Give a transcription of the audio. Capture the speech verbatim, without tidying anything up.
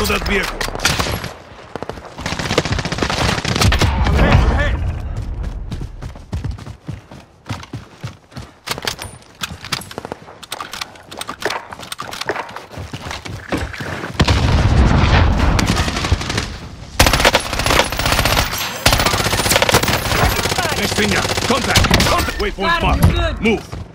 to that vehicle. Next thing, contact! Contact! Waypoint marked. Move!